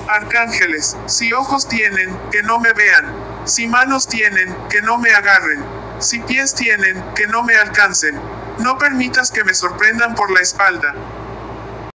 Arcángeles, si ojos tienen, que no me vean. Si manos tienen, que no me agarren. Si pies tienen, que no me alcancen. No permitas que me sorprendan por la espalda.